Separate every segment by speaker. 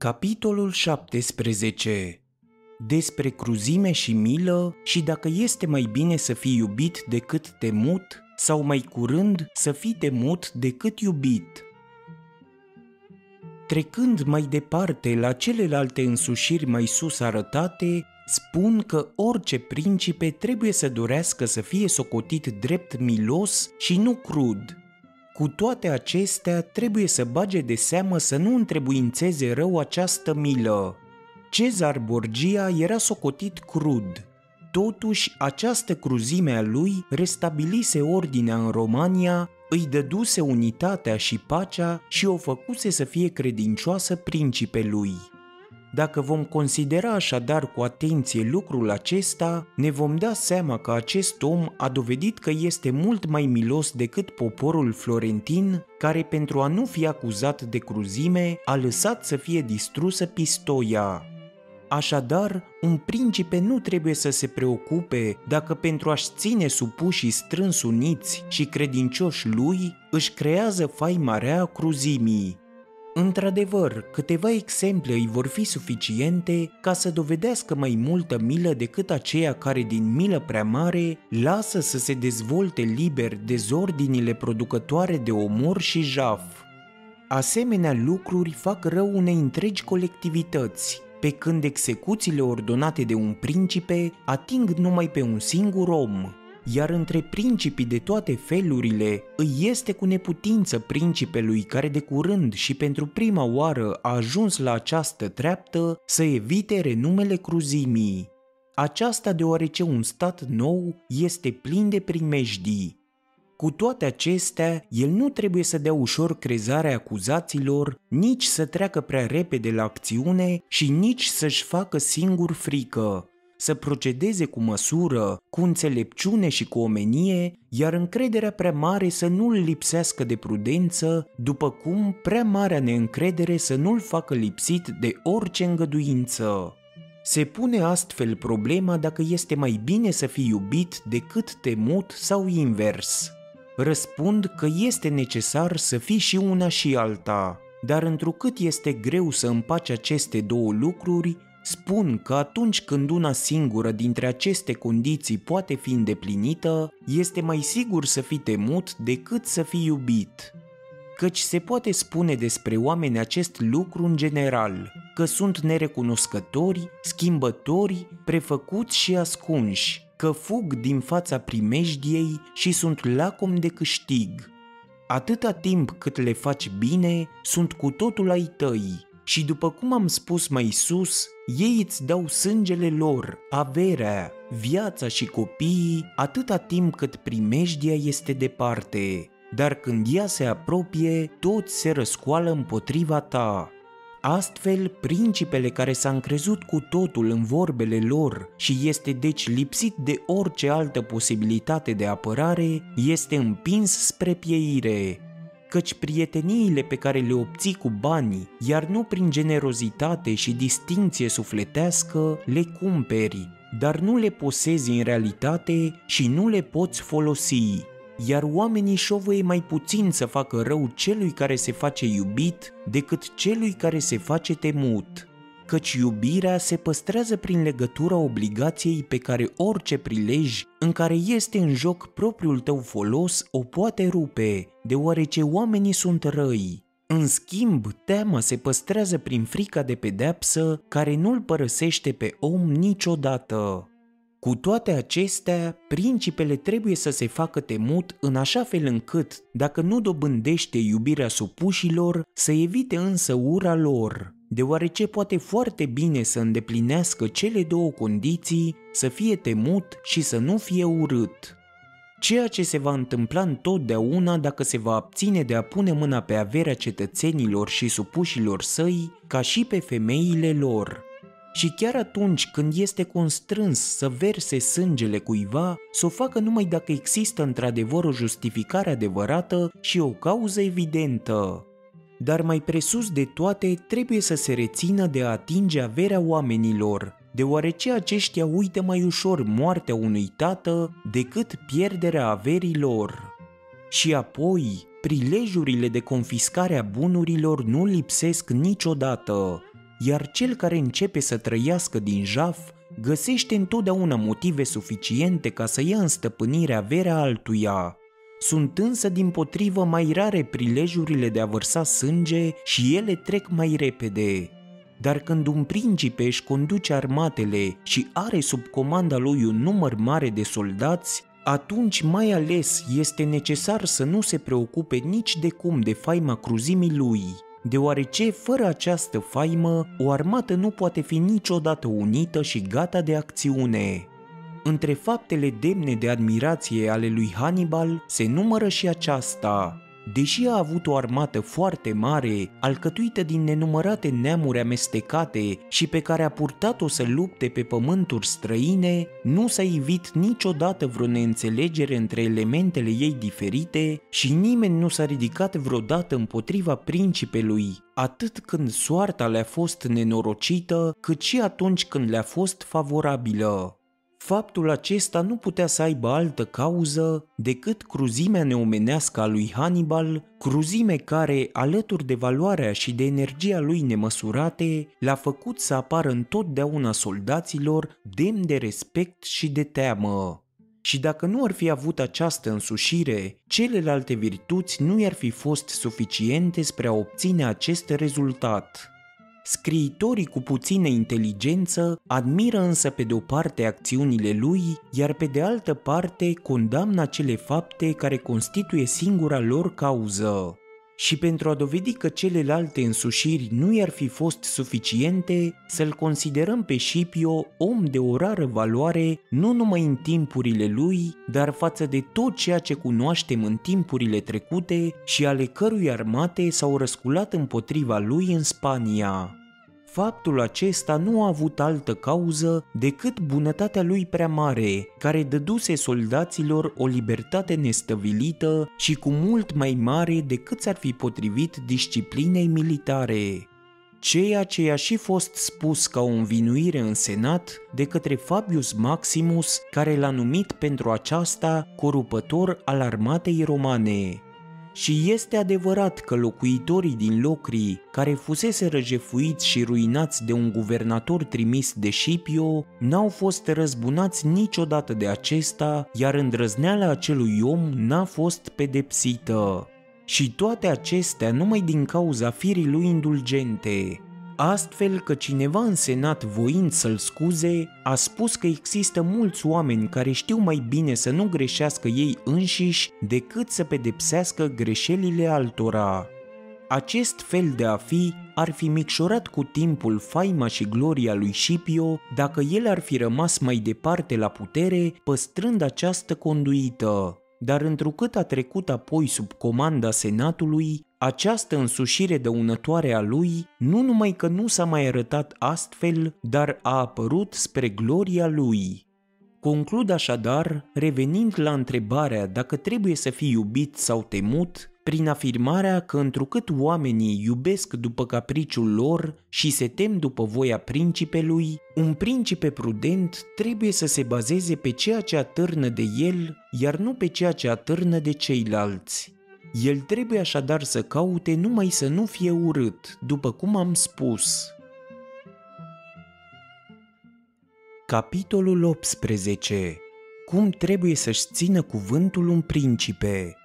Speaker 1: Capitolul 17. Despre cruzime și milă și dacă este mai bine să fii iubit decât temut sau mai curând să fii temut decât iubit. Trecând mai departe la celelalte însușiri mai sus arătate, spun că orice principe trebuie să dorească să fie socotit drept milos și nu crud. Cu toate acestea, trebuie să bage de seamă să nu întrebuințeze rău această milă. Cezar Borgia era socotit crud. Totuși, această cruzime a lui restabilise ordinea în Romania, îi dăduse unitatea și pacea și o făcuse să fie credincioasă principelui. Dacă vom considera așadar cu atenție lucrul acesta, ne vom da seama că acest om a dovedit că este mult mai milos decât poporul florentin, care pentru a nu fi acuzat de cruzime a lăsat să fie distrusă Pistoia. Așadar, un principe nu trebuie să se preocupe dacă pentru a-și ține supușii strâns uniți și credincioși lui își creează faima rea a cruzimii. Într-adevăr, câteva exemple îi vor fi suficiente ca să dovedească mai multă milă decât aceea care din milă prea mare lasă să se dezvolte liber dezordinile producătoare de omor și jaf. Asemenea lucruri fac rău unei întregi colectivități, pe când execuțiile ordonate de un principe ating numai pe un singur om. Iar între principii de toate felurile îi este cu neputință principelui care de curând și pentru prima oară a ajuns la această treaptă să evite renumele cruzimii. Aceasta deoarece un stat nou este plin de primejdii. Cu toate acestea, el nu trebuie să dea ușor crezarea acuzaților, nici să treacă prea repede la acțiune și nici să-și facă singur frică. Să procedeze cu măsură, cu înțelepciune și cu omenie, iar încrederea prea mare să nu-l lipsească de prudență, după cum prea marea neîncredere să nu-l facă lipsit de orice îngăduință. Se pune astfel problema dacă este mai bine să fii iubit decât temut sau invers. Răspund că este necesar să fii și una și alta, dar întrucât este greu să împaci aceste două lucruri, spun că atunci când una singură dintre aceste condiții poate fi îndeplinită, este mai sigur să fii temut decât să fii iubit. Căci se poate spune despre oameni acest lucru în general, că sunt nerecunoscători, schimbători, prefăcuți și ascunși, că fug din fața primejdiei și sunt lacomi de câștig. Atâta timp cât le faci bine, sunt cu totul ai tăi. Și după cum am spus mai sus, ei îți dau sângele lor, averea, viața și copiii atâta timp cât primejdia este departe, dar când ea se apropie, toți se răscoală împotriva ta. Astfel, principele care s-a încrezut cu totul în vorbele lor și este deci lipsit de orice altă posibilitate de apărare, este împins spre pieire. Căci prieteniile pe care le obții cu bani, iar nu prin generozitate și distincție sufletească, le cumperi, dar nu le posezi în realitate și nu le poți folosi. Iar oamenii șovăie mai puțin să facă rău celui care se face iubit decât celui care se face temut. Căci iubirea se păstrează prin legătura obligației pe care orice prilej în care este în joc propriul tău folos o poate rupe, deoarece oamenii sunt răi. În schimb, teama se păstrează prin frica de pedeapsă care nu-l părăsește pe om niciodată. Cu toate acestea, principele trebuie să se facă temut în așa fel încât, dacă nu dobândește iubirea supușilor, să evite însă ura lor, deoarece poate foarte bine să îndeplinească cele două condiții, să fie temut și să nu fie urât. Ceea ce se va întâmpla întotdeauna dacă se va abține de a pune mâna pe averea cetățenilor și supușilor săi, ca și pe femeile lor. Și chiar atunci când este constrâns să verse sângele cuiva, să o facă numai dacă există într-adevăr o justificare adevărată și o cauză evidentă. Dar mai presus de toate, trebuie să se rețină de a atinge averea oamenilor, deoarece aceștia uită mai ușor moartea unui tată decât pierderea averii lor. Și apoi, prilejurile de confiscare a bunurilor nu lipsesc niciodată. iar cel care începe să trăiască din jaf găsește întotdeauna motive suficiente ca să ia în stăpânire averea altuia. Sunt însă dimpotrivă mai rare prilejurile de a vărsa sânge și ele trec mai repede. Dar când un principe își conduce armatele și are sub comanda lui un număr mare de soldați, atunci mai ales este necesar să nu se preocupe nici de cum de faima cruzimii lui, deoarece fără această faimă o armată nu poate fi niciodată unită și gata de acțiune. Între faptele demne de admirație ale lui Hannibal se numără și aceasta. Deși a avut o armată foarte mare, alcătuită din nenumărate neamuri amestecate și pe care a purtat-o să lupte pe pământuri străine, nu s-a ivit niciodată vreo neînțelegere între elementele ei diferite și nimeni nu s-a ridicat vreodată împotriva principelui, atât când soarta le-a fost nenorocită, cât și atunci când le-a fost favorabilă. Faptul acesta nu putea să aibă altă cauză decât cruzimea neomenească a lui Hannibal, cruzime care, alături de valoarea și de energia lui nemăsurate, l-a făcut să apară întotdeauna soldaților demn de respect și de teamă. Și dacă nu ar fi avut această însușire, celelalte virtuți nu i-ar fi fost suficiente spre a obține acest rezultat. Scriitorii cu puțină inteligență admiră însă pe de o parte acțiunile lui, iar pe de altă parte condamnă acele fapte care constituie singura lor cauză. Și pentru a dovedi că celelalte însușiri nu i-ar fi fost suficiente, să-l considerăm pe Scipio om de o rară valoare, nu numai în timpurile lui, dar față de tot ceea ce cunoaștem în timpurile trecute și ale cărui armate s-au răsculat împotriva lui în Spania. Faptul acesta nu a avut altă cauză decât bunătatea lui prea mare, care dăduse soldaților o libertate nestăvilită și cu mult mai mare decât s-ar fi potrivit disciplinei militare. Ceea ce i-a și fost spus ca o învinuire în senat de către Fabius Maximus, care l-a numit pentru aceasta corupător al armatei romane. Și este adevărat că locuitorii din Locri, care fuseseră jefuiți și ruinați de un guvernator trimis de Scipio, n-au fost răzbunați niciodată de acesta, iar îndrăzneala acelui om n-a fost pedepsită. Și toate acestea numai din cauza firii lui indulgente. Astfel că cineva în senat, voind să-l scuze, a spus că există mulți oameni care știu mai bine să nu greșească ei înșiși decât să pedepsească greșelile altora. Acest fel de a fi ar fi micșorat cu timpul faima și gloria lui Scipio dacă el ar fi rămas mai departe la putere, păstrând această conduită. Dar întrucât a trecut apoi sub comanda senatului, această însușire dăunătoare a lui nu numai că nu s-a mai arătat astfel, dar a apărut spre gloria lui. Conclud așadar, revenind la întrebarea dacă trebuie să fii iubit sau temut, prin afirmarea că întrucât oamenii iubesc după capriciul lor și se tem după voia principelui, un principe prudent trebuie să se bazeze pe ceea ce atârnă de el, iar nu pe ceea ce atârnă de ceilalți. El trebuie așadar să caute numai să nu fie urât, după cum am spus. Capitolul 18. Cum trebuie să-și țină cuvântul un principe?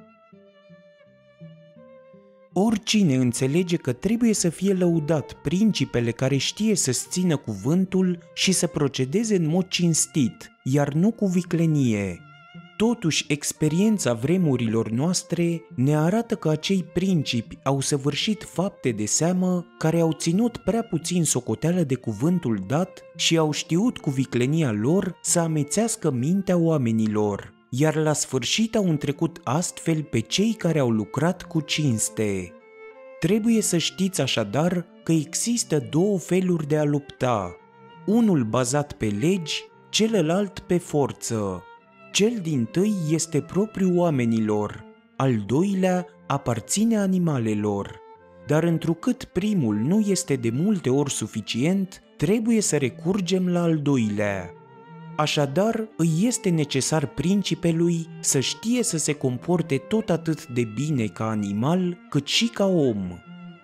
Speaker 1: Oricine înțelege că trebuie să fie lăudat principele care știe să-și țină cuvântul și să procedeze în mod cinstit, iar nu cu viclenie. Totuși, experiența vremurilor noastre ne arată că acei principi au săvârșit fapte de seamă care au ținut prea puțin socoteală de cuvântul dat și au știut cu viclenia lor să amețească mintea oamenilor, iar la sfârșit au întrecut astfel pe cei care au lucrat cu cinste. Trebuie să știți așadar că există două feluri de a lupta, unul bazat pe legi, celălalt pe forță. Cel dintâi este propriul oamenilor, al doilea aparține animalelor. Dar întrucât primul nu este de multe ori suficient, trebuie să recurgem la al doilea. Așadar, îi este necesar principelui să știe să se comporte tot atât de bine ca animal, cât și ca om.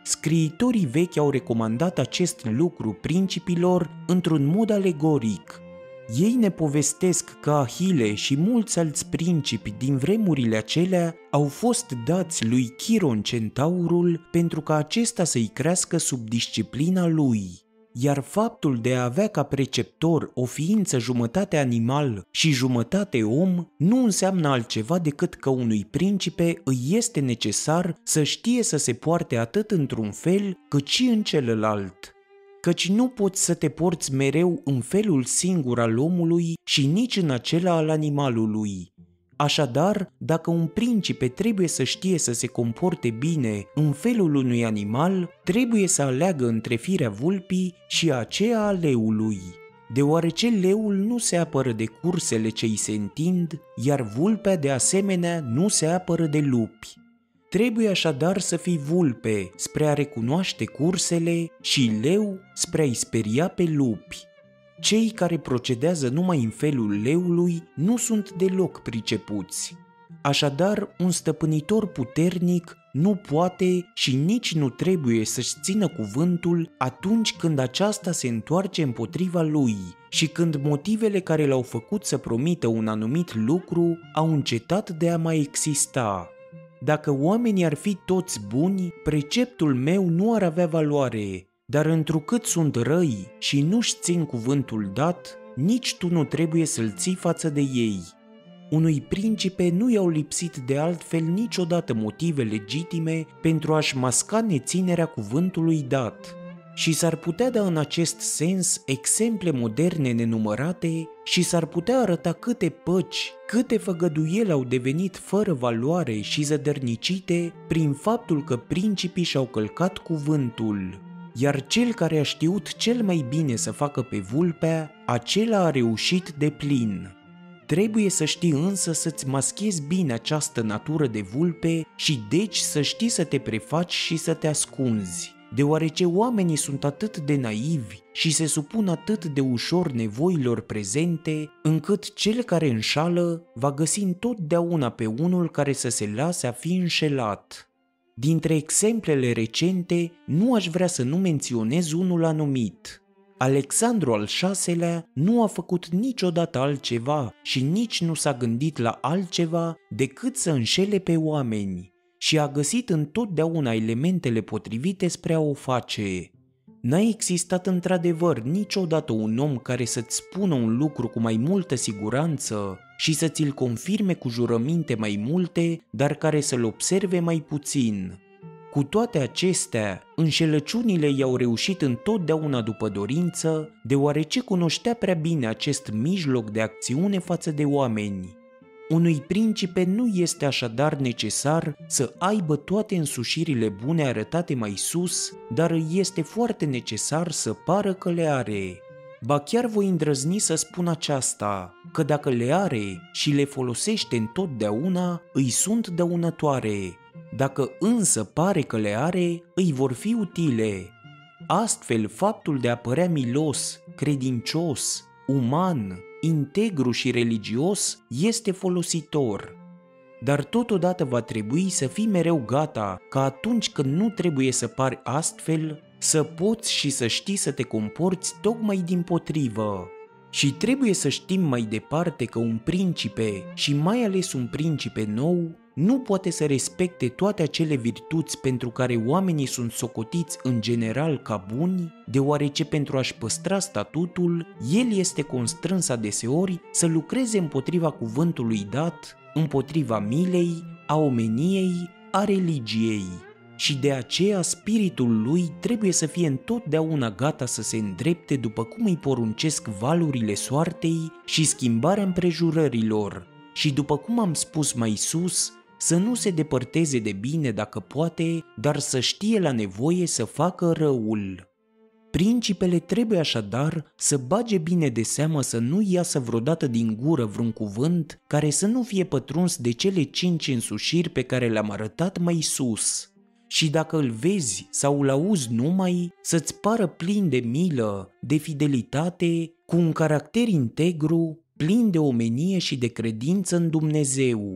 Speaker 1: Scriitorii vechi au recomandat acest lucru principilor într-un mod alegoric. Ei ne povestesc că Ahile și mulți alți principi din vremurile acelea au fost dați lui Chiron centaurul pentru ca acesta să-i crească sub disciplina lui. Iar faptul de a avea ca preceptor o ființă jumătate animal și jumătate om nu înseamnă altceva decât că unui principe îi este necesar să știe să se poarte atât într-un fel cât și în celălalt. Căci nu poți să te porți mereu în felul singur al omului și nici în acela al animalului. Așadar, dacă un principe trebuie să știe să se comporte bine în felul unui animal, trebuie să aleagă între firea vulpii și aceea a leului, deoarece leul nu se apără de cursele ce îi se întind, iar vulpea de asemenea nu se apără de lupi. Trebuie așadar să fii vulpe spre a recunoaște cursele și leu spre a-i speria pe lupi. Cei care procedează numai în felul leului nu sunt deloc pricepuți. Așadar, un stăpânitor puternic nu poate și nici nu trebuie să-și țină cuvântul atunci când aceasta se întoarce împotriva lui și când motivele care l-au făcut să promită un anumit lucru au încetat de a mai exista. Dacă oamenii ar fi toți buni, preceptul meu nu ar avea valoare, dar întrucât sunt răi și nu-și țin cuvântul dat, nici tu nu trebuie să-l ții față de ei. Unui principe nu i-au lipsit de altfel niciodată motive legitime pentru a-și masca neținerea cuvântului dat. Și s-ar putea da în acest sens exemple moderne nenumărate și s-ar putea arăta câte păci, câte făgăduieli au devenit fără valoare și zădărnicite prin faptul că principii și-au călcat cuvântul. Iar cel care a știut cel mai bine să facă pe vulpea, acela a reușit de plin. Trebuie să știi însă să-ți maschezi bine această natură de vulpe și deci să știi să te prefaci și să te ascunzi, deoarece oamenii sunt atât de naivi și se supun atât de ușor nevoilor prezente, încât cel care înșală va găsi întotdeauna pe unul care să se lase a fi înșelat. Dintre exemplele recente, nu aș vrea să nu menționez unul anumit. Alexandru al VI-lea nu a făcut niciodată altceva și nici nu s-a gândit la altceva decât să înșele pe oameni și a găsit întotdeauna elementele potrivite spre a o face. N-a existat într-adevăr niciodată un om care să-ți spună un lucru cu mai multă siguranță și să ți-l confirme cu jurăminte mai multe, dar care să-l observe mai puțin. Cu toate acestea, înșelăciunile i-au reușit întotdeauna după dorință, deoarece cunoștea prea bine acest mijloc de acțiune față de oameni. Unui principe nu este așadar necesar să aibă toate însușirile bune arătate mai sus, dar îi este foarte necesar să pară că le are. Ba chiar voi îndrăzni să spun aceasta, că dacă le are și le folosește întotdeauna, îi sunt dăunătoare. Dacă însă pare că le are, îi vor fi utile. Astfel, faptul de a părea milos, credincios, uman, integru și religios este folositor. Dar totodată va trebui să fii mereu gata ca atunci când nu trebuie să pari astfel, să poți și să știi să te comporți tocmai dimpotrivă. Și trebuie să știm mai departe că un principe, și mai ales un principe nou, nu poate să respecte toate acele virtuți pentru care oamenii sunt socotiți în general ca buni, deoarece pentru a-și păstra statutul, el este constrâns adeseori să lucreze împotriva cuvântului dat, împotriva milei, a omeniei, a religiei. Și de aceea spiritul lui trebuie să fie întotdeauna gata să se îndrepte după cum îi poruncesc valurile soartei și schimbarea împrejurărilor, și după cum am spus mai sus, să nu se depărteze de bine dacă poate, dar să știe la nevoie să facă răul. Principele trebuie așadar să bage bine de seamă să nu iasă vreodată din gură vreun cuvânt care să nu fie pătruns de cele 5 însușiri pe care le-am arătat mai sus. Și dacă îl vezi sau îl auzi numai, să-ți pară plin de milă, de fidelitate, cu un caracter integru, plin de omenie și de credință în Dumnezeu.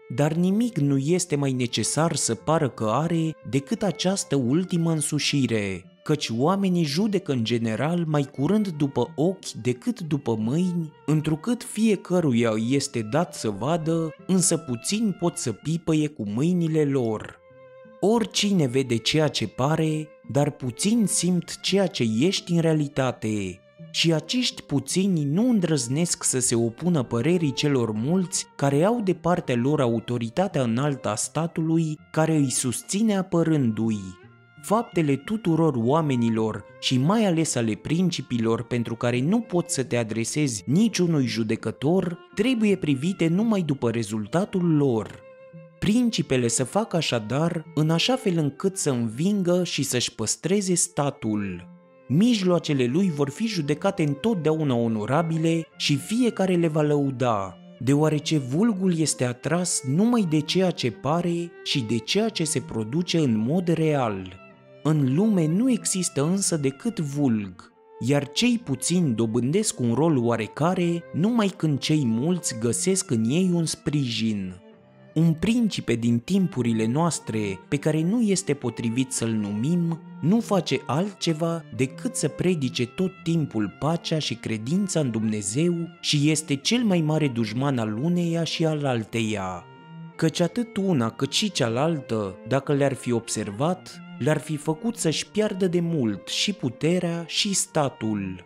Speaker 1: dar nimic nu este mai necesar să pară că are decât această ultimă însușire, căci oamenii judecă în general mai curând după ochi decât după mâini, întrucât fiecăruia îi este dat să vadă, însă puțini pot să pipăie cu mâinile lor. Oricine vede ceea ce pare, dar puțini simt ceea ce ești în realitate. Și acești puțini nu îndrăznesc să se opună părerii celor mulți care au de partea lor autoritatea înaltă a statului, care îi susține apărându-i. Faptele tuturor oamenilor și mai ales ale principilor pentru care nu poți să te adresezi niciunui judecător trebuie privite numai după rezultatul lor. Principele să facă așadar în așa fel încât să învingă și să-și păstreze statul. Mijloacele lui vor fi judecate întotdeauna onorabile și fiecare le va lăuda, deoarece vulgul este atras numai de ceea ce pare și de ceea ce se produce în mod real. În lume nu există însă decât vulg, iar cei puțini dobândesc un rol oarecare numai când cei mulți găsesc în ei un sprijin. Un principe din timpurile noastre, pe care nu este potrivit să-l numim, nu face altceva decât să predice tot timpul pacea și credința în Dumnezeu și este cel mai mare dușman al uneia și al alteia. Căci atât una cât și cealaltă, dacă le-ar fi observat, le-ar fi făcut să-și piardă de mult și puterea și statul.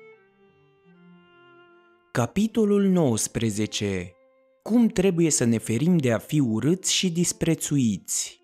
Speaker 1: Capitolul 19. Cum trebuie să ne ferim de a fi urâți și disprețuiți?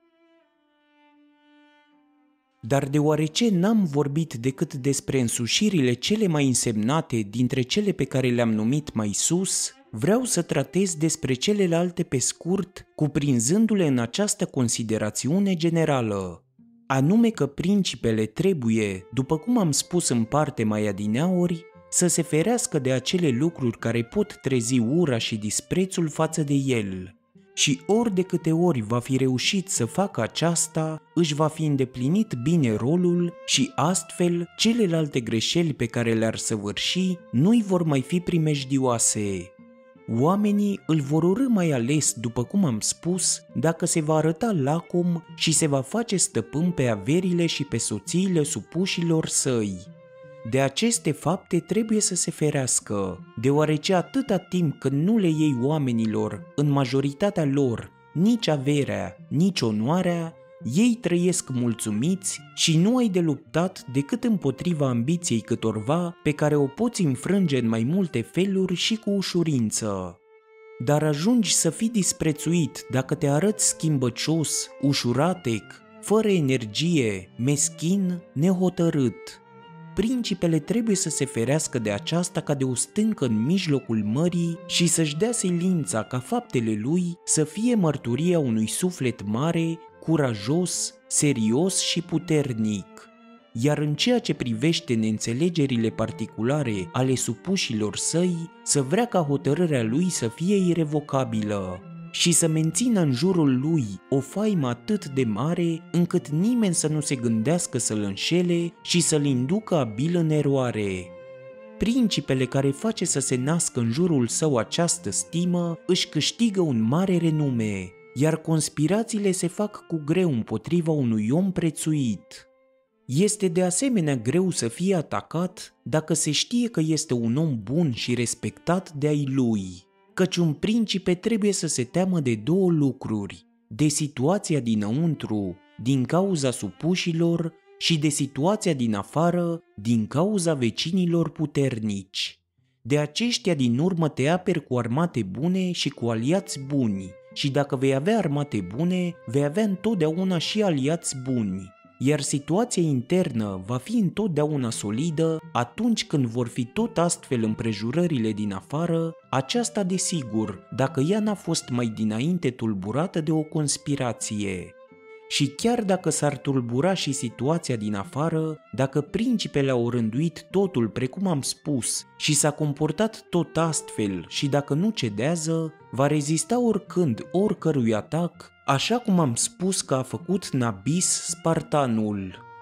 Speaker 1: Dar deoarece n-am vorbit decât despre însușirile cele mai însemnate dintre cele pe care le-am numit mai sus, vreau să tratez despre celelalte pe scurt, cuprinzându-le în această considerațiune generală, anume că principele trebuie, după cum am spus în parte mai adineauri, să se ferească de acele lucruri care pot trezi ura și disprețul față de el. Și ori de câte ori va fi reușit să facă aceasta, își va fi îndeplinit bine rolul și astfel celelalte greșeli pe care le-ar săvârși nu-i vor mai fi primejdioase. Oamenii îl vor urî mai ales, după cum am spus, dacă se va arăta lacom și se va face stăpân pe averile și pe soțiile supușilor săi. De aceste fapte trebuie să se ferească, deoarece atâta timp când nu le iei oamenilor, în majoritatea lor, nici averea, nici onoarea, ei trăiesc mulțumiți și nu ai de luptat decât împotriva ambiției câtorva pe care o poți înfrânge în mai multe feluri și cu ușurință. Dar ajungi să fii disprețuit dacă te arăți schimbăcios, ușuratec, fără energie, meschin, nehotărât. Principele trebuie să se ferească de aceasta ca de o stâncă în mijlocul mării și să-și dea silința ca faptele lui să fie mărturia unui suflet mare, curajos, serios și puternic. Iar în ceea ce privește neînțelegerile particulare ale supușilor săi, să vrea ca hotărârea lui să fie irevocabilă și să mențină în jurul lui o faimă atât de mare încât nimeni să nu se gândească să-l înșele și să-l inducă abil în eroare. Principele care face să se nască în jurul său această stimă își câștigă un mare renume, iar conspirațiile se fac cu greu împotriva unui om prețuit. Este de asemenea greu să fie atacat dacă se știe că este un om bun și respectat de ai lui, căci un principe trebuie să se teamă de două lucruri, de situația dinăuntru, din cauza supușilor, și de situația din afară, din cauza vecinilor puternici. De aceștia din urmă te aperi cu armate bune și cu aliați buni, și dacă vei avea armate bune, vei avea întotdeauna și aliați buni. Iar situația internă va fi întotdeauna solidă atunci când vor fi tot astfel împrejurările din afară, aceasta desigur, dacă ea n-a fost mai dinainte tulburată de o conspirație. Și chiar dacă s-ar tulbura și situația din afară, dacă principele au rânduit totul precum am spus și s-a comportat tot astfel și dacă nu cedează, va rezista oricând oricărui atac, așa cum am spus că a făcut Nabis spartanul.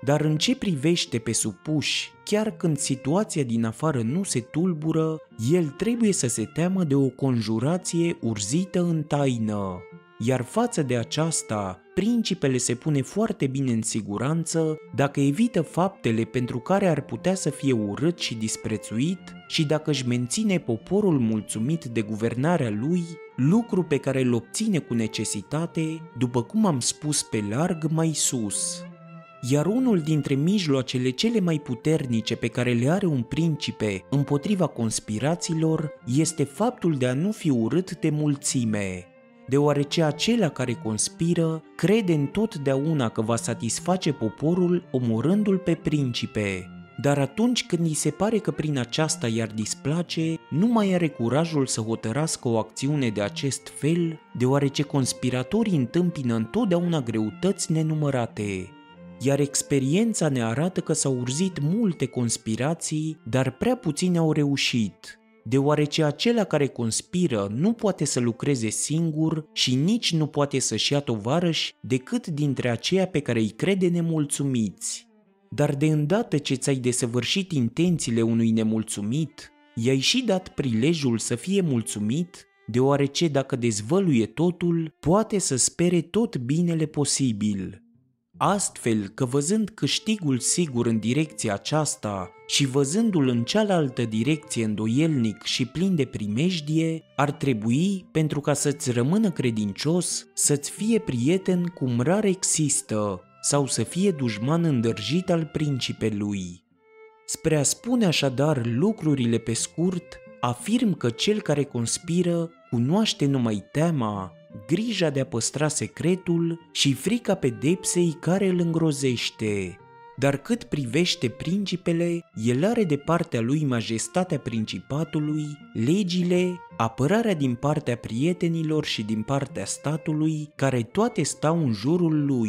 Speaker 1: Dar în ce privește pe supuși, chiar când situația din afară nu se tulbură, el trebuie să se teamă de o conjurație urzită în taină. Iar față de aceasta, principele se pune foarte bine în siguranță dacă evită faptele pentru care ar putea să fie urât și disprețuit și dacă își menține poporul mulțumit de guvernarea lui, lucru pe care îl obține cu necesitate, după cum am spus pe larg mai sus. Iar unul dintre mijloacele cele mai puternice pe care le are un principe împotriva conspirațiilor este faptul de a nu fi urât de mulțime, deoarece acela care conspiră crede întotdeauna că va satisface poporul omorându-l pe principe, dar atunci când îi se pare că prin aceasta i-ar displace, nu mai are curajul să hotărască o acțiune de acest fel, deoarece conspiratorii întâmpină întotdeauna greutăți nenumărate. Iar experiența ne arată că s-au urzit multe conspirații, dar prea puține au reușit, deoarece acela care conspiră nu poate să lucreze singur și nici nu poate să-și ia tovarăși decât dintre aceia pe care îi crede nemulțumiți. Dar de îndată ce ți-ai desăvârșit intențiile unui nemulțumit, i-ai și dat prilejul să fie mulțumit, deoarece dacă dezvăluie totul, poate să spere tot binele posibil. Astfel că văzând câștigul sigur în direcția aceasta și văzându-l în cealaltă direcție îndoielnic și plin de primejdie, ar trebui, pentru ca să-ți rămână credincios, să-ți fie prieten cum rar există sau să fie dușman îndrăjit al principelui. Spre a spune așadar lucrurile pe scurt, afirm că cel care conspiră cunoaște numai teama, grija de a păstra secretul și frica pedepsei care îl îngrozește. Dar cât privește principele, el are de partea lui majestatea principatului, legile, apărarea din partea prietenilor și din partea statului, care toate stau în jurul lui.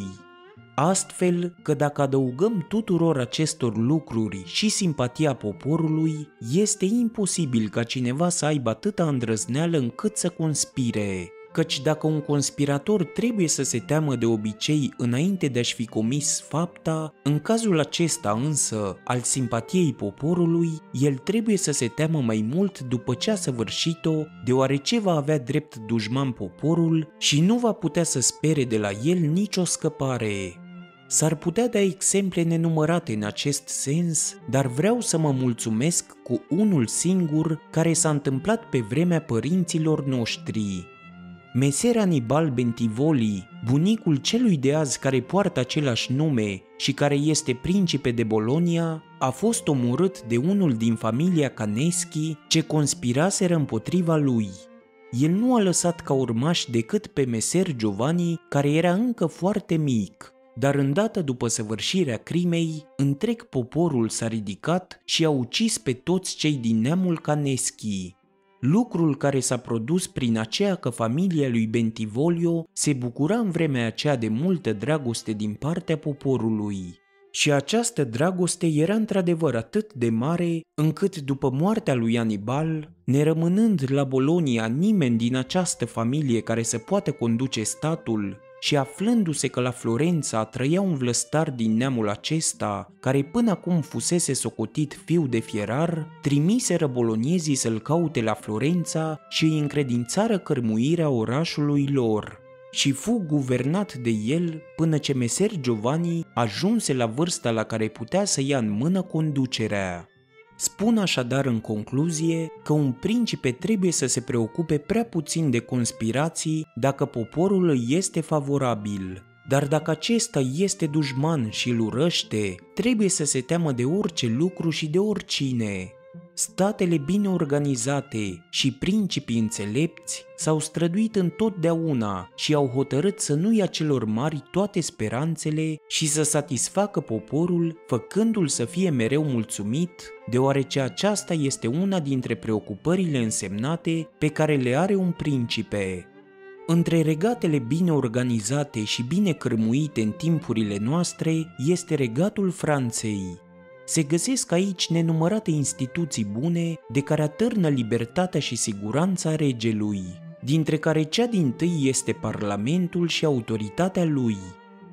Speaker 1: Astfel că dacă adăugăm tuturor acestor lucruri și simpatia poporului, este imposibil ca cineva să aibă atâta îndrăzneală încât să conspire. Căci dacă un conspirator trebuie să se teamă de obicei înainte de a-și fi comis fapta, în cazul acesta însă, al simpatiei poporului, el trebuie să se teamă mai mult după ce a săvârșit-o, deoarece va avea drept dușman poporul și nu va putea să spere de la el nicio scăpare. S-ar putea da exemple nenumărate în acest sens, dar vreau să mă mulțumesc cu unul singur care s-a întâmplat pe vremea părinților noștri. Meser Anibal Bentivogli, bunicul celui de azi care poartă același nume și care este principe de Bologna, a fost omorât de unul din familia Caneschi ce conspiraseră împotriva lui. El nu a lăsat ca urmași decât pe meser Giovanni, care era încă foarte mic, dar îndată după săvârșirea crimei, întreg poporul s-a ridicat și a ucis pe toți cei din neamul Caneschi. Lucrul care s-a produs prin aceea că familia lui Bentivoglio se bucura în vremea aceea de multă dragoste din partea poporului. Și această dragoste era într-adevăr atât de mare, încât după moartea lui Anibal, nerămânând la Bologna nimeni din această familie care să poată conduce statul, și aflându-se că la Florența trăia un vlăstar din neamul acesta, care până acum fusese socotit fiu de fierar, trimiseră boloniezii să-l caute la Florența și îi încredințară cărmuirea orașului lor. Și fu guvernat de el până ce meser Giovanni ajunse la vârsta la care putea să ia în mână conducerea. Spun așadar în concluzie că un principe trebuie să se preocupe prea puțin de conspirații dacă poporul îi este favorabil, dar dacă acesta este dușman și îl urăște, trebuie să se teamă de orice lucru și de oricine. Statele bine organizate și principii înțelepți s-au străduit întotdeauna și au hotărât să nu ia celor mari toate speranțele și să satisfacă poporul, făcându-l să fie mereu mulțumit, deoarece aceasta este una dintre preocupările însemnate pe care le are un principe. Între regatele bine organizate și bine cărmuite în timpurile noastre este regatul Franței. Se găsesc aici nenumărate instituții bune de care atârnă libertatea și siguranța regelui, dintre care cea dintâi este Parlamentul și autoritatea lui.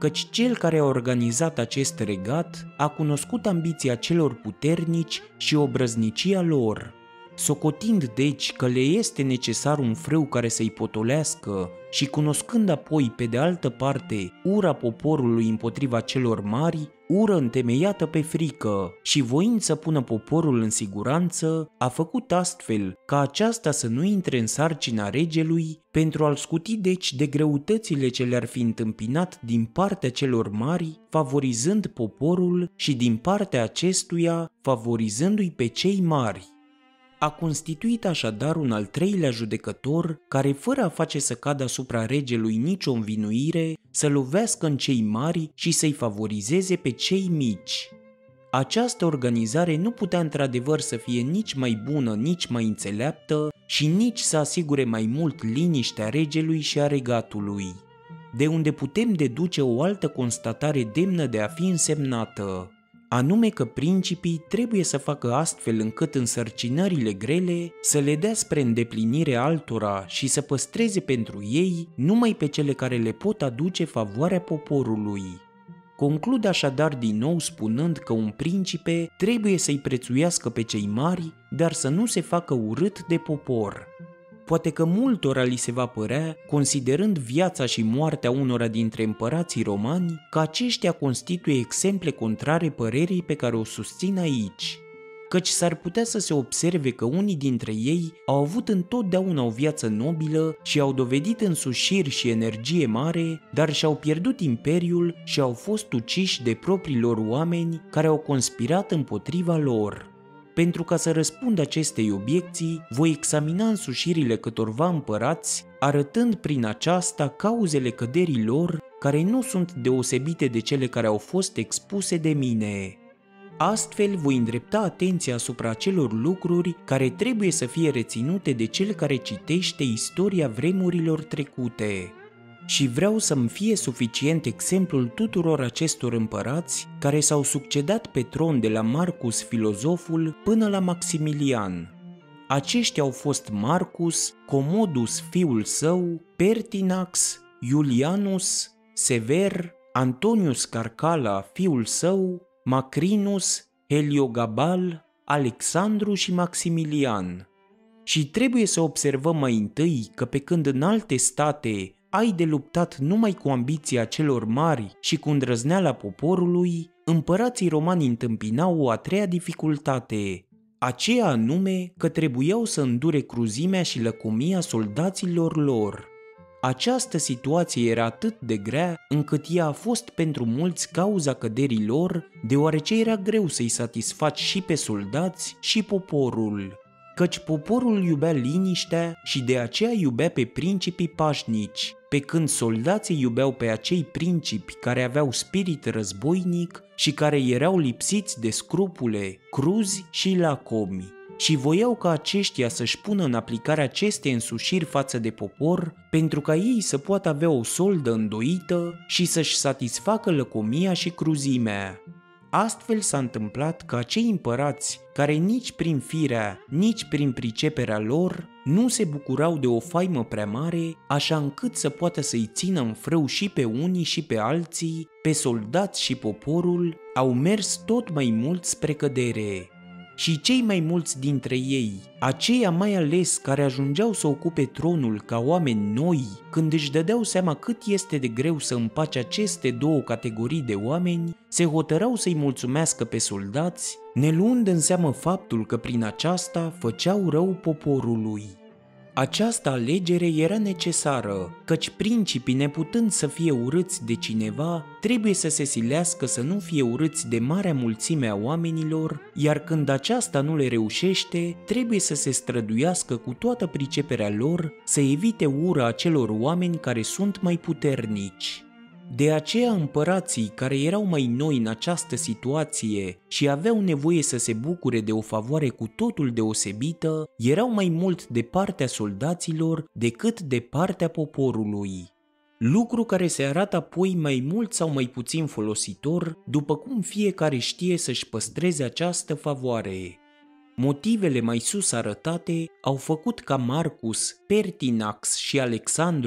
Speaker 1: căci cel care a organizat acest regat a cunoscut ambiția celor puternici și obrăznicia lor. Socotind deci că le este necesar un frâu care să-i potolească și cunoscând apoi pe de altă parte ura poporului împotriva celor mari, ură întemeiată pe frică și voind să pună poporul în siguranță, a făcut astfel ca aceasta să nu intre în sarcina regelui pentru a-l scuti deci de greutățile ce le-ar fi întâmpinat din partea celor mari, favorizând poporul și din partea acestuia favorizându-i pe cei mari. A constituit așadar un al treilea judecător care, fără a face să cadă asupra regelui nicio învinuire, să lovească în cei mari și să-i favorizeze pe cei mici. Această organizare nu putea într-adevăr să fie nici mai bună, nici mai înțeleaptă și nici să asigure mai mult liniștea regelui și a regatului. De unde putem deduce o altă constatare demnă de a fi însemnată, anume că principii trebuie să facă astfel încât însărcinările grele să le dea spre îndeplinire altora și să păstreze pentru ei numai pe cele care le pot aduce favoarea poporului. Conclud așadar din nou spunând că un principe trebuie să-i prețuiască pe cei mari, dar să nu se facă urât de popor. Poate că multora li se va părea, considerând viața și moartea unora dintre împărații romani, că aceștia constituie exemple contrare părerii pe care o susțin aici, căci s-ar putea să se observe că unii dintre ei au avut întotdeauna o viață nobilă și au dovedit însușiri și energie mare, dar și-au pierdut imperiul și au fost uciși de propriilor oameni care au conspirat împotriva lor. Pentru ca să răspund acestei obiecții, voi examina însușirile câtorva împărați, arătând prin aceasta cauzele căderii lor, care nu sunt deosebite de cele care au fost expuse de mine. Astfel voi îndrepta atenția asupra acelor lucruri care trebuie să fie reținute de cel care citește istoria vremurilor trecute. Și vreau să-mi fie suficient exemplul tuturor acestor împărați care s-au succedat pe tron de la Marcus filozoful până la Maximilian. Aceștia au fost Marcus, Commodus fiul său, Pertinax, Iulianus, Sever, Antonius Carcala fiul său, Macrinus, Heliogabal, Alexandru și Maximilian. Și trebuie să observăm mai întâi că pe când în alte state ai de luptat numai cu ambiția celor mari și cu îndrăzneala poporului, împărații romani întâmpinau o a treia dificultate, aceea anume că trebuiau să îndure cruzimea și lăcomia soldaților lor. Această situație era atât de grea încât ea a fost pentru mulți cauza căderii lor, deoarece era greu să-i satisfaci și pe soldați și poporul. Căci poporul iubea liniștea și de aceea iubea pe principii pașnici, pe când soldații iubeau pe acei principi care aveau spirit războinic și care erau lipsiți de scrupule, cruzi și lacomi, și voiau ca aceștia să-și pună în aplicare aceste însușiri față de popor, pentru ca ei să poată avea o soldă îndoită și să-și satisfacă lăcomia și cruzimea. Astfel s-a întâmplat că acei împărați, care nici prin firea, nici prin priceperea lor, nu se bucurau de o faimă prea mare, așa încât să poată să-i țină în frâu și pe unii și pe alții, pe soldați și poporul, au mers tot mai mult spre cădere. Și cei mai mulți dintre ei, aceia mai ales care ajungeau să ocupe tronul ca oameni noi, când își dădeau seama cât este de greu să împace aceste două categorii de oameni, se hotărau să-i mulțumească pe soldați, neluând în seamă faptul că prin aceasta făceau rău poporului. Această alegere era necesară, căci principii, neputând să fie urâți de cineva, trebuie să se silească să nu fie urâți de marea mulțime a oamenilor, iar când aceasta nu le reușește, trebuie să se străduiască cu toată priceperea lor să evite ura acelor oameni care sunt mai puternici. De aceea împărații care erau mai noi în această situație și aveau nevoie să se bucure de o favoare cu totul deosebită, erau mai mult de partea soldaților decât de partea poporului. Lucru care se arată apoi mai mult sau mai puțin folositor, după cum fiecare știe să-și păstreze această favoare. Motivele mai sus arătate au făcut ca Marcus, Pertinax și Alexandru,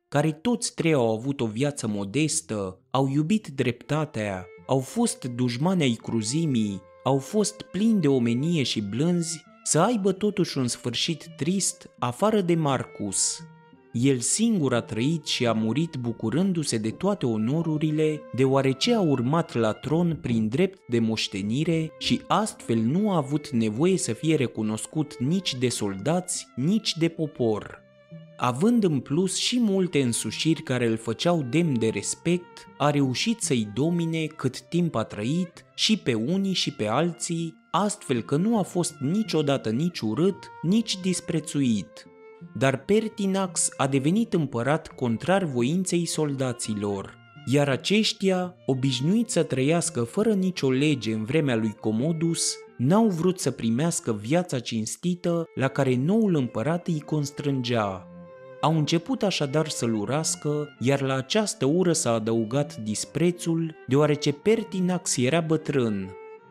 Speaker 1: care toți trei au avut o viață modestă, au iubit dreptatea, au fost dușmani ai cruzimii, au fost plini de omenie și blânzi, să aibă totuși un sfârșit trist afară de Marcus. El singur a trăit și a murit bucurându-se de toate onorurile, deoarece a urmat la tron prin drept de moștenire și astfel nu a avut nevoie să fie recunoscut nici de soldați, nici de popor. Având în plus și multe însușiri care îl făceau demn de respect, a reușit să-i domine cât timp a trăit și pe unii și pe alții, astfel că nu a fost niciodată nici urât, nici disprețuit. Dar Pertinax a devenit împărat contrar voinței soldaților, iar aceștia, obișnuiți să trăiască fără nicio lege în vremea lui Commodus, n-au vrut să primească viața cinstită la care noul împărat îi constrângea. Au început așadar să-l urască, iar la această ură s-a adăugat disprețul, deoarece Pertinax era bătrân.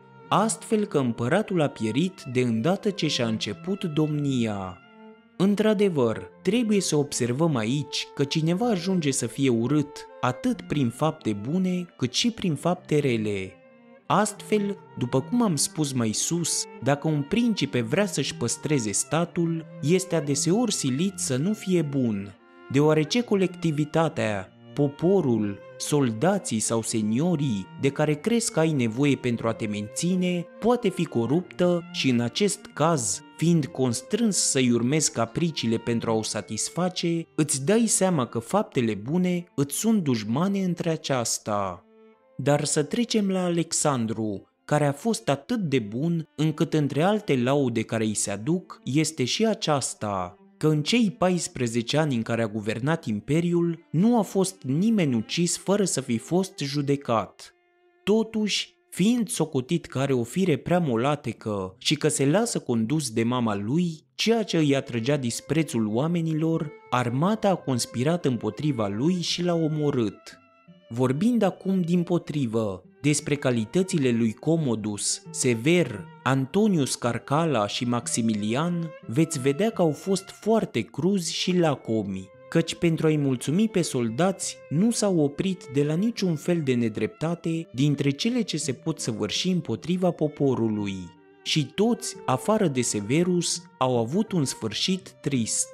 Speaker 1: Astfel că împăratul a pierit de îndată ce și-a început domnia. Într-adevăr, trebuie să observăm aici că cineva ajunge să fie urât atât prin fapte bune cât și prin fapte rele. Astfel, după cum am spus mai sus, dacă un principe vrea să-și păstreze statul, este adeseori silit să nu fie bun, deoarece colectivitatea, poporul, soldații sau seniorii de care crezi că ai nevoie pentru a te menține poate fi coruptă și în acest caz, fiind constrâns să-i urmezi capriciile pentru a o satisface, îți dai seama că faptele bune îți sunt dușmane între aceasta. Dar să trecem la Alexandru, care a fost atât de bun încât între alte laude care îi se aduc este și aceasta, că în cei 14 ani în care a guvernat imperiul nu a fost nimeni ucis fără să fi fost judecat. Totuși, fiind socotit că are o fire prea molatecă și că se lasă condus de mama lui, ceea ce îi atrăgea disprețul oamenilor, armata a conspirat împotriva lui și l-a omorât. Vorbind acum dimpotrivă despre calitățile lui Commodus, Sever, Antonius Carcala și Maximilian, veți vedea că au fost foarte cruzi și lacomi, căci pentru a-i mulțumi pe soldați nu s-au oprit de la niciun fel de nedreptate dintre cele ce se pot săvârși împotriva poporului. Și toți, afară de Severus, au avut un sfârșit trist.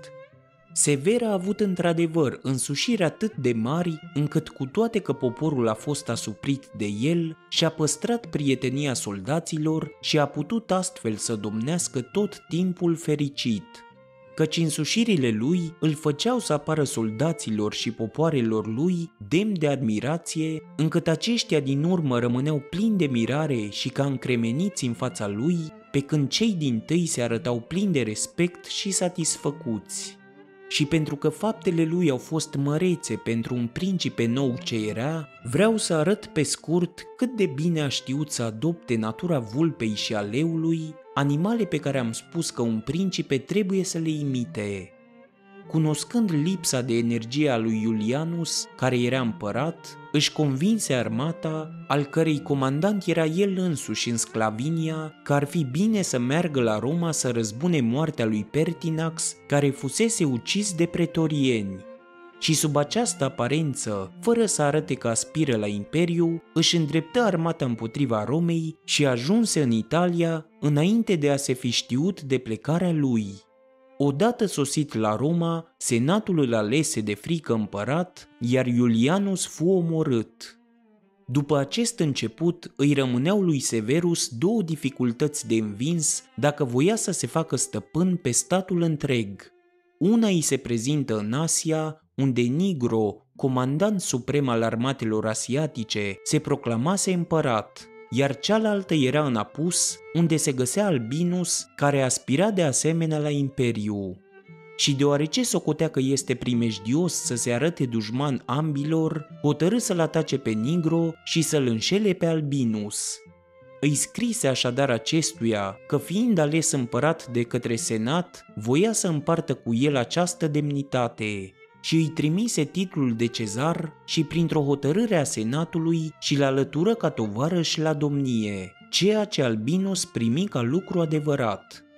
Speaker 1: Sever a avut într-adevăr însușiri atât de mari încât cu toate că poporul a fost asuprit de el, și-a păstrat prietenia soldaților și a putut astfel să domnească tot timpul fericit. Căci însușirile lui îl făceau să apară soldaților și popoarelor lui demn de admirație, încât aceștia din urmă rămâneau plini de mirare și ca încremeniți în fața lui, pe când cei dintâi se arătau plini de respect și satisfăcuți. Și pentru că faptele lui au fost mărețe pentru un principe nou ce era, vreau să arăt pe scurt cât de bine a știut să adopte natura vulpei și a leului, animale pe care am spus că un principe trebuie să le imite. Cunoscând lipsa de energie a lui Iulianus, care era împărat, își convinse armata, al cărei comandant era el însuși în Sclavinia, că ar fi bine să meargă la Roma să răzbune moartea lui Pertinax, care fusese ucis de pretorieni. Și sub această aparență, fără să arate că aspiră la imperiu, își îndreptă armata împotriva Romei și ajunse în Italia înainte de a se fi știut de plecarea lui. Odată sosit la Roma, senatul îl alese de frică împărat, iar Iulianus fu omorât. După acest început, îi rămâneau lui Severus două dificultăți de învins dacă voia să se facă stăpân pe statul întreg. Una îi se prezintă în Asia, unde Nigro, comandant suprem al armatelor asiatice, se proclamase împărat, iar cealaltă era în Apus, unde se găsea Albinus, care aspira de asemenea la imperiu. Și deoarece socotea că este primejdios să se arate dușman ambilor, hotărâ să-l atace pe Nigro și să-l înșele pe Albinus. Îi scrise așadar acestuia că, fiind ales împărat de către senat, voia să împartă cu el această demnitate și îi trimise titlul de cezar și printr-o hotărâre a senatului și-l alătură ca tovarăș la domnie, ceea ce Albinus primi ca lucru adevărat.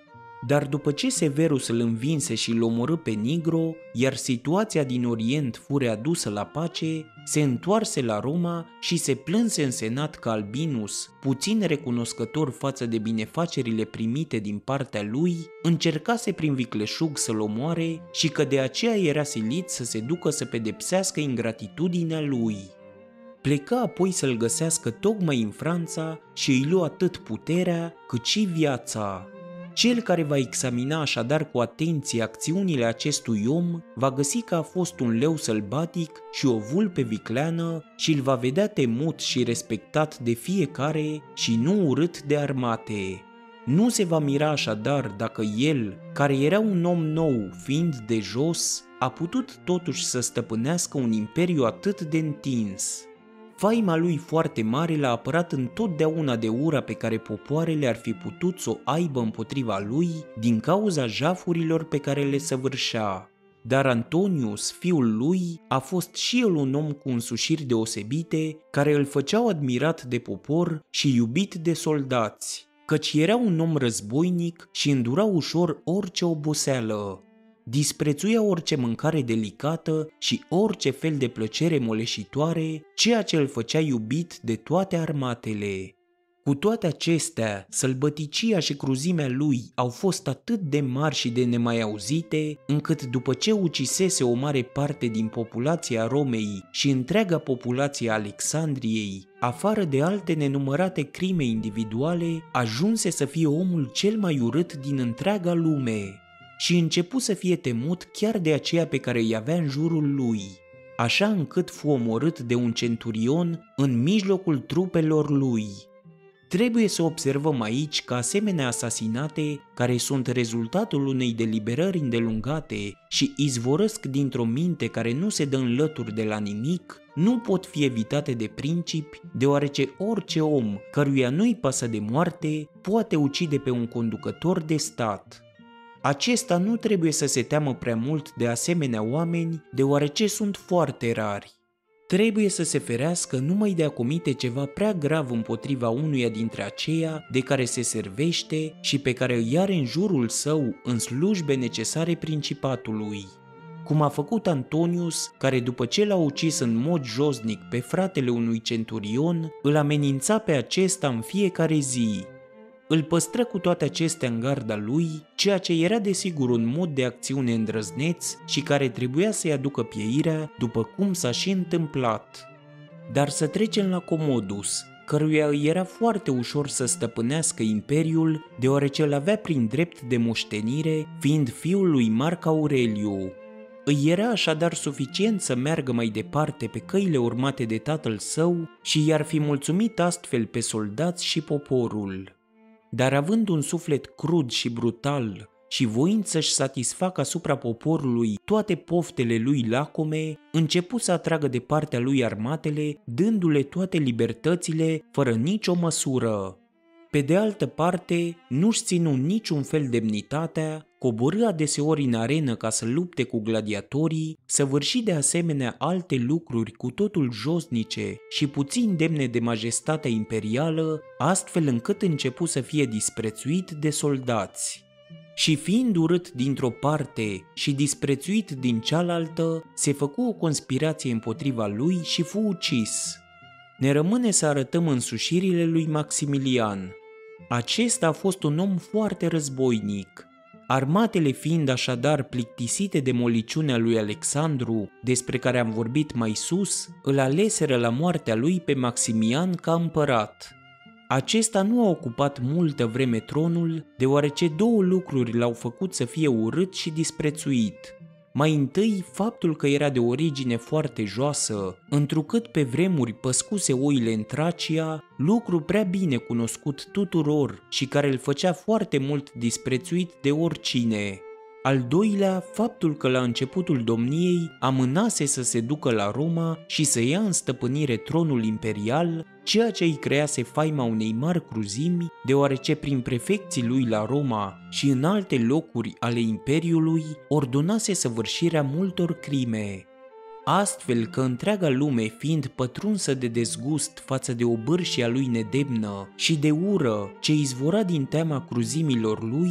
Speaker 1: Dar după ce Severus îl învinse și îl omorâ pe Nigro, iar situația din Orient fu readusă la pace, se întoarse la Roma și se plânse în senat că Albinus, puțin recunoscător față de binefacerile primite din partea lui, încercase prin vicleșug să-l omoare și că de aceea era silit să se ducă să pedepsească ingratitudinea lui. Plecă apoi să-l găsească tocmai în Franța și îi lua atât puterea cât și viața. Cel care va examina așadar cu atenție acțiunile acestui om va găsi că a fost un leu sălbatic și o vulpe vicleană și îl va vedea temut și respectat de fiecare și nu urât de armate. Nu se va mira așadar dacă el, care era un om nou fiind de jos, a putut totuși să stăpânească un imperiu atât de întins. Faima lui foarte mare l-a apărat întotdeauna de ura pe care popoarele ar fi putut să o aibă împotriva lui din cauza jafurilor pe care le săvârșea. Dar Antonius, fiul lui, a fost și el un om cu însușiri deosebite, care îl făceau admirat de popor și iubit de soldați, căci era un om războinic și îndura ușor orice oboseală. Disprețuia orice mâncare delicată și orice fel de plăcere moleșitoare, ceea ce îl făcea iubit de toate armatele. Cu toate acestea, sălbăticia și cruzimea lui au fost atât de mari și de nemai auzite, încât după ce ucisese o mare parte din populația Romei și întreaga populație a Alexandriei, afară de alte nenumărate crime individuale, ajunse să fie omul cel mai urât din întreaga lume. Și începu să fie temut chiar de aceea pe care îi avea în jurul lui, așa încât fu omorât de un centurion în mijlocul trupelor lui. Trebuie să observăm aici că asemenea asasinate, care sunt rezultatul unei deliberări îndelungate și izvorăsc dintr-o minte care nu se dă în lături de la nimic, nu pot fi evitate de principi, deoarece orice om căruia nu-i pasă de moarte poate ucide pe un conducător de stat. Acesta nu trebuie să se teamă prea mult de asemenea oameni, deoarece sunt foarte rari. Trebuie să se ferească numai de a comite ceva prea grav împotriva unuia dintre aceia de care se servește și pe care îi are în jurul său în slujbe necesare principatului. Cum a făcut Antonius, care după ce l-a ucis în mod josnic pe fratele unui centurion, îl amenința pe acesta în fiecare zi. Îl păstră cu toate acestea în garda lui, ceea ce era desigur un mod de acțiune îndrăzneț și care trebuia să-i aducă pieirea, după cum s-a și întâmplat. Dar să trecem la Commodus, căruia îi era foarte ușor să stăpânească imperiul, deoarece îl avea prin drept de moștenire, fiind fiul lui Marc Aureliu. Îi era așadar suficient să meargă mai departe pe căile urmate de tatăl său și i-ar fi mulțumit astfel pe soldați și poporul. Dar având un suflet crud și brutal și voind să-și satisfacă asupra poporului toate poftele lui lacome, începu să atragă de partea lui armatele, dându-le toate libertățile, fără nicio măsură. Pe de altă parte, nu-și ținu niciun fel demnitatea, coborâ adeseori în arenă ca să lupte cu gladiatorii, săvârși de asemenea alte lucruri cu totul josnice și puțin demne de majestatea imperială, astfel încât începu să fie disprețuit de soldați. Și fiind urât dintr-o parte și disprețuit din cealaltă, se făcu o conspirație împotriva lui și fu ucis. Ne rămâne să arătăm însușirile lui Maximilian. Acesta a fost un om foarte războinic. Armatele fiind așadar plictisite de moliciunea lui Alexandru, despre care am vorbit mai sus, îl aleseră la moartea lui pe Maximian ca împărat. Acesta nu a ocupat multă vreme tronul, deoarece două lucruri l-au făcut să fie urât și disprețuit. Mai întâi, faptul că era de origine foarte joasă, întrucât pe vremuri păscuse oile în Tracia, lucru prea bine cunoscut tuturor și care îl făcea foarte mult disprețuit de oricine. Al doilea, faptul că la începutul domniei amânase să se ducă la Roma și să ia în stăpânire tronul imperial, ceea ce îi crease faima unei mari cruzimi, deoarece prin prefecții lui la Roma și în alte locuri ale imperiului ordonase săvârșirea multor crime. Astfel că întreaga lume, fiind pătrunsă de dezgust față de obârșia lui nedemnă și de ură ce izvora din teama cruzimilor lui,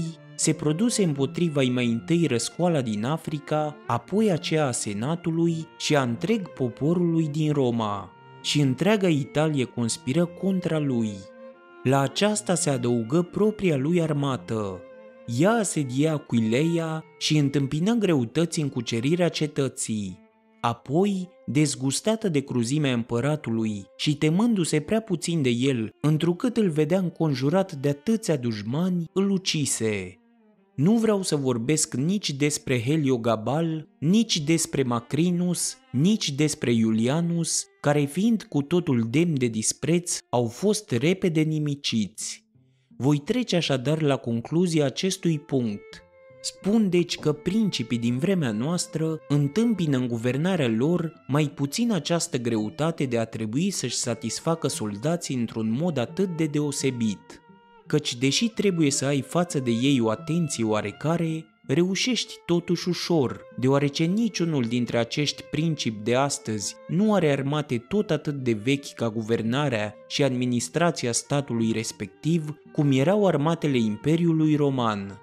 Speaker 1: se produse împotriva mai întâi răscoala din Africa, apoi aceea a senatului și a întreg poporului din Roma, și întreaga Italie conspiră contra lui. La aceasta se adăugă propria lui armată. Ea asedia Aquileia și întâmpină greutăți în cucerirea cetății. Apoi, dezgustată de cruzimea împăratului și temându-se prea puțin de el, întrucât îl vedea înconjurat de atâția dușmani, îl ucise. Nu vreau să vorbesc nici despre Heliogabal, nici despre Macrinus, nici despre Iulianus, care fiind cu totul demni de dispreț, au fost repede nimiciți. Voi trece așadar la concluzia acestui punct. Spun deci că principii din vremea noastră întâmpină în guvernarea lor mai puțin această greutate de a trebui să-și satisfacă soldații într-un mod atât de deosebit, căci deși trebuie să ai față de ei o atenție oarecare, reușești totuși ușor, deoarece niciunul dintre acești principi de astăzi nu are armate tot atât de vechi ca guvernarea și administrația statului respectiv, cum erau armatele Imperiului Roman.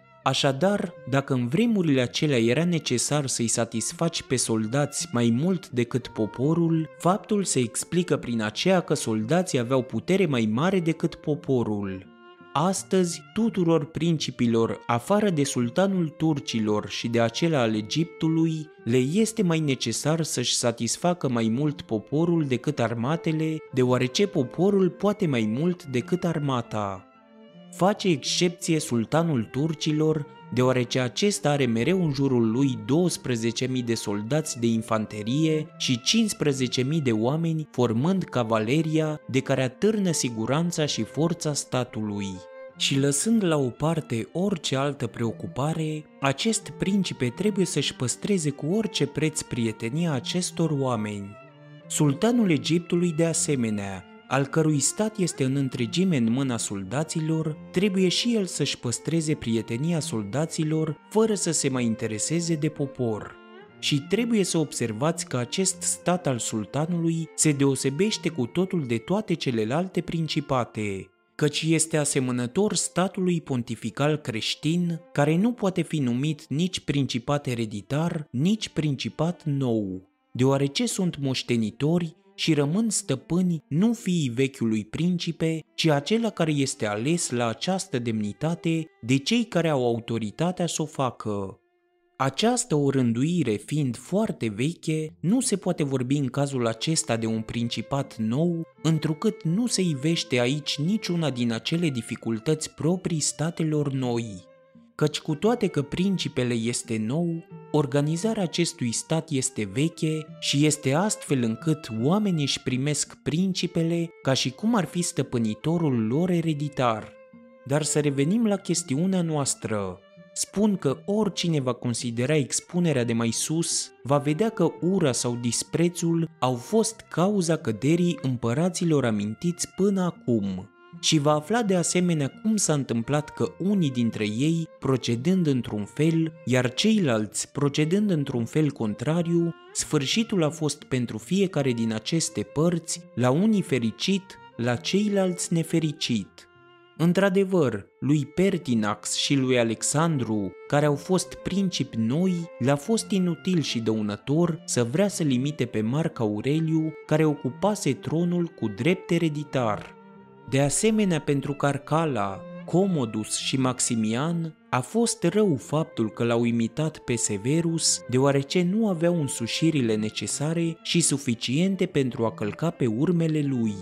Speaker 1: Așadar, dacă în vremurile acelea era necesar să-i satisfaci pe soldați mai mult decât poporul, faptul se explică prin aceea că soldații aveau putere mai mare decât poporul. Astăzi, tuturor principilor, afară de sultanul turcilor și de acela al Egiptului, le este mai necesar să-și satisfacă mai mult poporul decât armatele, deoarece poporul poate mai mult decât armata. Face excepție sultanul turcilor, deoarece acesta are mereu în jurul lui 12.000 de soldați de infanterie și 15.000 de oameni formând cavaleria de care atârnă siguranța și forța statului. Și lăsând la o parte orice altă preocupare, acest principe trebuie să-și păstreze cu orice preț prietenia acestor oameni. Sultanul Egiptului de asemenea, al cărui stat este în întregime în mâna soldaților, trebuie și el să-și păstreze prietenia soldaților fără să se mai intereseze de popor. Și trebuie să observați că acest stat al sultanului se deosebește cu totul de toate celelalte principate, căci este asemănător statului pontifical creștin, care nu poate fi numit nici principat ereditar, nici principat nou, deoarece sunt moștenitori și rămân stăpâni nu fiii vechiului principe, ci acela care este ales la această demnitate de cei care au autoritatea să o facă. Această orânduire fiind foarte veche, nu se poate vorbi în cazul acesta de un principat nou, întrucât nu se ivește aici niciuna din acele dificultăți proprii statelor noi. Căci cu toate că principele este nou, organizarea acestui stat este veche și este astfel încât oamenii își primesc principele ca și cum ar fi stăpânitorul lor ereditar. Dar să revenim la chestiunea noastră. Spun că oricine va considera expunerea de mai sus, va vedea că ura sau disprețul au fost cauza căderii împăraților amintiți până acum. Și va afla de asemenea cum s-a întâmplat că unii dintre ei procedând într-un fel, iar ceilalți procedând într-un fel contrariu, sfârșitul a fost pentru fiecare din aceste părți, la unii fericit, la ceilalți nefericit. Într-adevăr, lui Pertinax și lui Alexandru, care au fost principi noi, le-a fost inutil și dăunător să vrea să limite pe Marc Aureliu, care ocupase tronul cu drept ereditar. De asemenea, pentru Carcala, Comodus și Maximian a fost rău faptul că l-au imitat pe Severus, deoarece nu aveau însușirile necesare și suficiente pentru a călca pe urmele lui.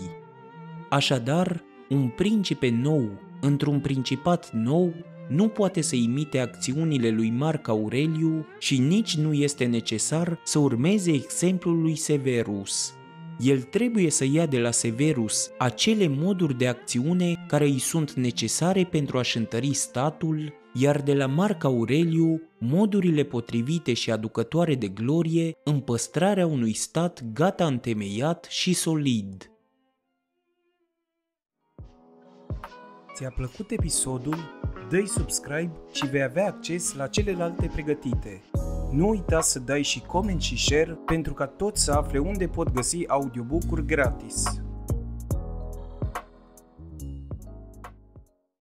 Speaker 1: Așadar, un principe nou, într-un principat nou, nu poate să imite acțiunile lui Marc Aureliu și nici nu este necesar să urmeze exemplul lui Severus. El trebuie să ia de la Severus acele moduri de acțiune care îi sunt necesare pentru a-și întări statul, iar de la Marc Aureliu modurile potrivite și aducătoare de glorie în păstrarea unui stat gata întemeiat și solid.
Speaker 2: Ți-a plăcut episodul? Dă-i subscribe și vei avea acces la celelalte pregătite. Nu uita să dai și coment și share pentru ca toți să afle unde pot găsi audiobook-uri gratis.